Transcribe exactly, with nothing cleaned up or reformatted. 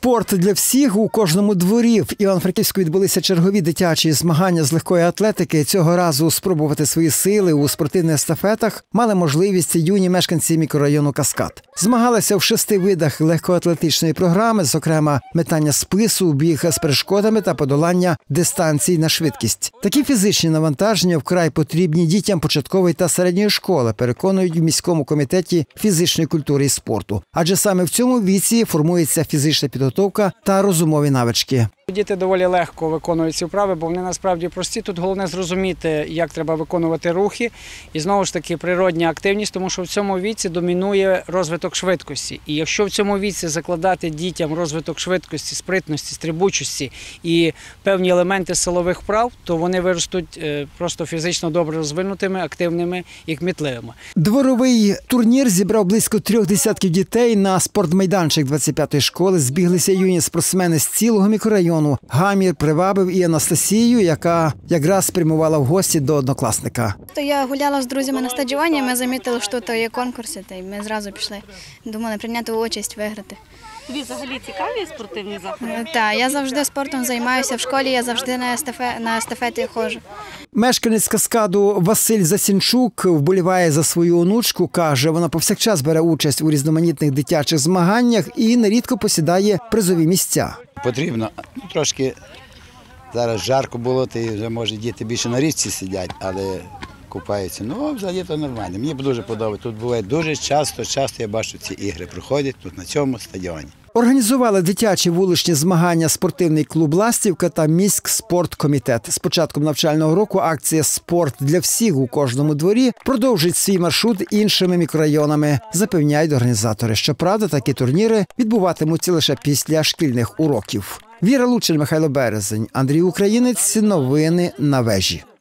Спорт для всіх у кожному дворі. В Івано-Франківську відбулися чергові дитячі змагання з легкої атлетики. Цього разу спробувати свої сили у спортивних естафетах мали можливість юні мешканці мікрорайону Каскад. Змагалися в шести видах легкоатлетичної програми, зокрема метання спису, біг з перешкодами та подолання дистанцій на швидкість. Такі фізичні навантаження вкрай потрібні дітям початкової та середньої школи, переконують в міському комітеті фізичної культури і спорту. Адже саме в цьому віці формується фізична підготовка та розумові навички. Діти доволі легко виконують ці вправи, бо вони насправді прості. Тут головне зрозуміти, як треба виконувати рухи. І знову ж таки природня активність, тому що в цьому віці домінує розвиток швидкості. І якщо в цьому віці закладати дітям розвиток швидкості, спритності, стрибучості і певні елементи силових вправ, то вони виростуть просто фізично добре розвинутими, активними і кмітливими. Дворовий турнір зібрав близько трьох десятків дітей. На спортмайданчик двадцять п'ятої школи збіглися юні спортсмени з цілого мікрорайону. Гамір привабив і Анастасію, яка якраз спрямувала в гості до однокласника. Я гуляла з друзями на стадіоні, ми замітили, що тут є конкурси, та й ми зразу пішли. Думали прийняти участь, виграти. Тобі взагалі цікаві спортивні заходи? Так, я завжди спортом займаюся в школі, я завжди на естафети, на естафети ходжу. Мешканець Каскаду Василь Засінчук вболіває за свою онучку, каже, вона повсякчас бере участь у різноманітних дитячих змаганнях і нерідко посідає призові місця. Потрібно, ну, трошки зараз жарко було, то вже, може, діти більше на річці сидять, але купаються. Ну, взагалі то нормально. Мені дуже подобається. Тут буває дуже часто, часто я бачу, ці ігри проходять тут на цьому стадіоні. Організували дитячі вуличні змагання спортивний клуб «Ластівка» та міськспорткомітет. З початком навчального року акція «Спорт для всіх у кожному дворі» продовжить свій маршрут іншими мікрорайонами, запевняють організатори. Щоправда, такі турніри відбуватимуться лише після шкільних уроків. Віра Лучин, Михайло Березень, Андрій Українець. Новини на вежі.